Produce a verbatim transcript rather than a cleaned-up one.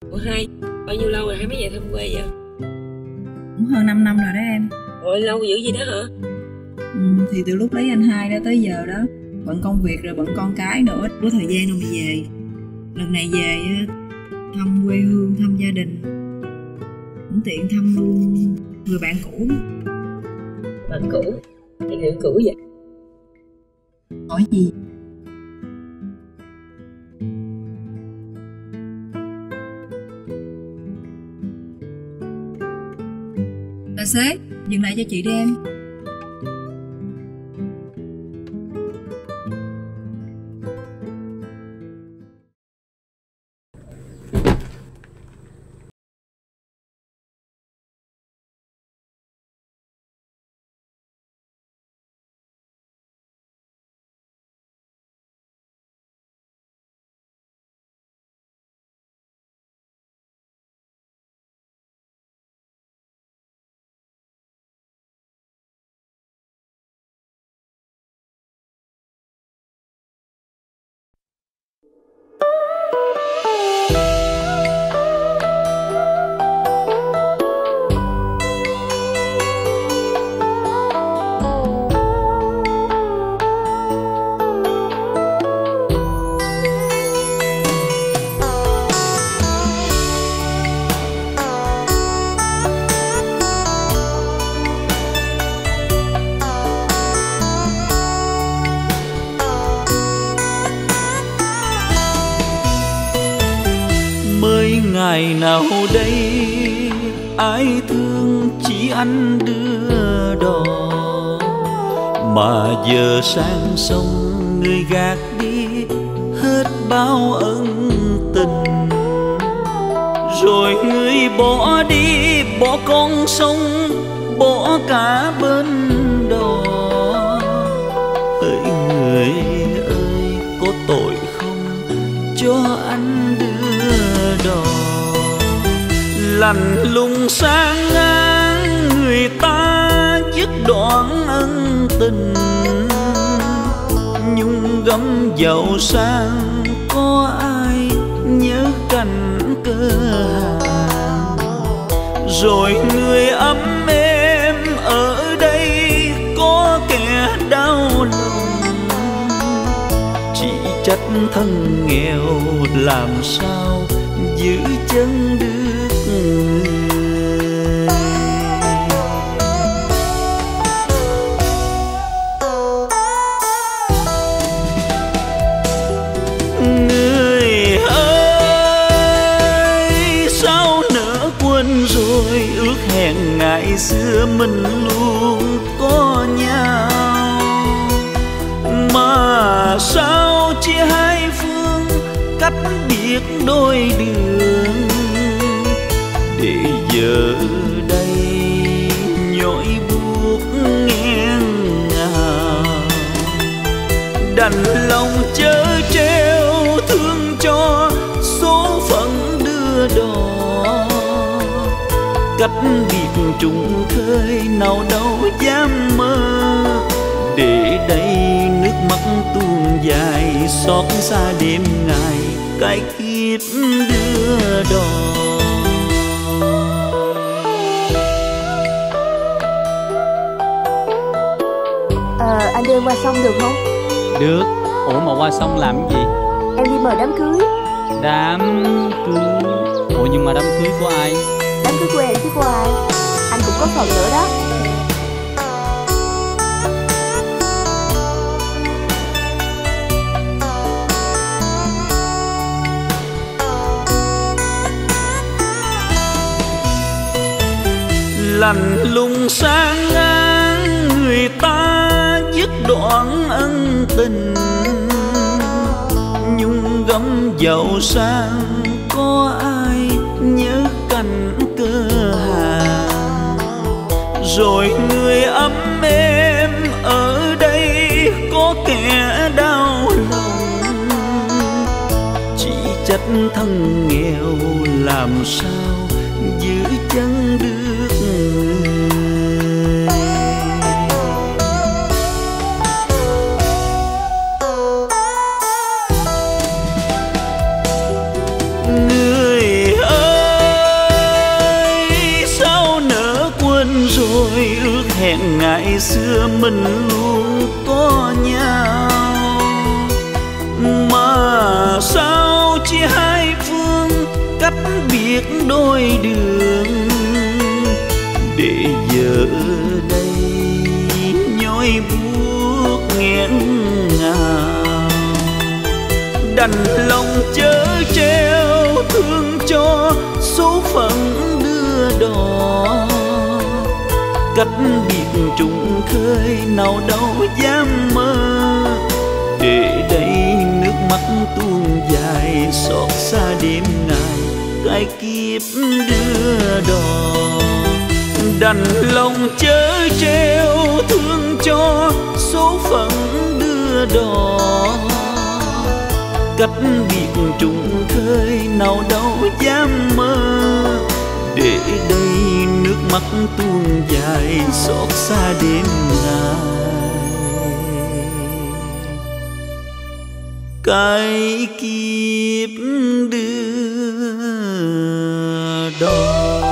Ủa Hai, bao nhiêu lâu rồi Hai mới về thăm quê vậy? Cũng hơn năm năm rồi đó em. Ủa lâu dữ gì đó hả? Ừ, thì từ lúc lấy anh Hai đó tới giờ đó, bận công việc rồi bận con cái nữa, ít có thời gian đâu mà về. Lần này về thăm quê hương, thăm gia đình, cũng tiện thăm luôn người bạn cũ. Bạn cũ? Thì người cũ vậy? Hỏi gì? Tài xế, dừng lại cho chị đi em. Ngày nào đây ai thương chỉ anh đưa đò, mà giờ sang sông người gạt đi hết bao ân tình. Rồi người bỏ đi, bỏ con sông, bỏ cả bên đò. Hỡi người ơi, có tội không cho anh đưa đò. Lạnh lùng sang ngang người ta dứt đoạn ân tình. Nhung gấm giàu sang có ai nhớ cảnh cơ hàng. Rồi người ấm êm ở đây có kẻ đau lòng. Chỉ trách thân nghèo làm sao giữ chân được. Người ơi, sao nỡ quên rồi ước hẹn ngày xưa mình luôn có nhau. Mà sao chia hai phương cách biệt đôi đường. Để giờ đây nhói buốt nghẹn ngào. Đành lòng chớ treo thương cho số phận đưa đò. Cách biệt trùng khơi nào đâu dám mơ. Để đây nước mắt tuôn dài xót xa đêm ngày cái kiếp đưa đò. Ờ, anh đưa em qua sông được không? Được. Ủa mà qua sông làm cái gì? Em đi mời đám cưới. Đám cưới? Ủa nhưng mà đám cưới của ai? Đám cưới của em chứ của ai. Anh cũng có phần nữa đó. Lạnh lùng sang ngang người ta dứt đoạn ân tình. Nhung gấm giàu sang có ai nhớ cảnh cơ hàng. Rồi người ấm êm ở đây có kẻ đau lòng. Chỉ trách thân nghèo làm sao giữ chân được. Người ơi, ngày xưa mình luôn có nhau, mà sao chia hai phương cách biệt đôi đường, để giờ đây nhói buốt nghẹn ngào. Đành lòng chớ treo thương cho số phận đưa đò, cách biệt trùng khơi nào đâu dám mơ, để đây nước mắt tuôn dài xót xa đêm ngày cái kiếp đưa đò. Đành lòng chớ treo thương cho số phận đưa đò, cách biệt trùng khơi nào đâu dám mơ, để đây nước mắt tuôn dài xót xa đêm ngày cái kiếp đưa đò.